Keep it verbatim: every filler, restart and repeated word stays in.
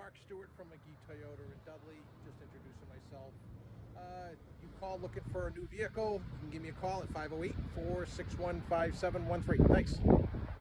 Mark Stewart from McGee Toyota in Dudley, just introducing myself. Uh, you call looking for a new vehicle, you can give me a call at five oh eight, four six one, five seven one three. Thanks.